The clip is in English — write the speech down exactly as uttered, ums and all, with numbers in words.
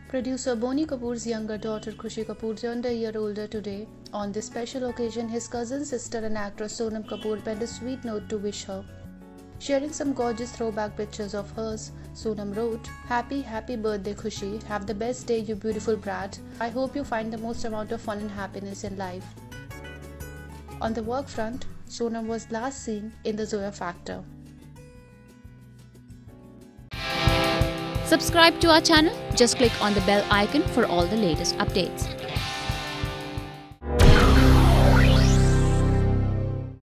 Producer Boney Kapoor's younger daughter Khushi Kapoor turned a year older today. On this special occasion, his cousin, sister and actress Sonam Kapoor penned a sweet note to wish her. Sharing some gorgeous throwback pictures of hers, Sonam wrote, "Happy, happy birthday Khushi. Have the best day, you beautiful brat. I hope you find the most amount of fun and happiness in life." On the work front, Sonam was last seen in The Zoya Factor. Subscribe to our channel. Just click on the bell icon for all the latest updates.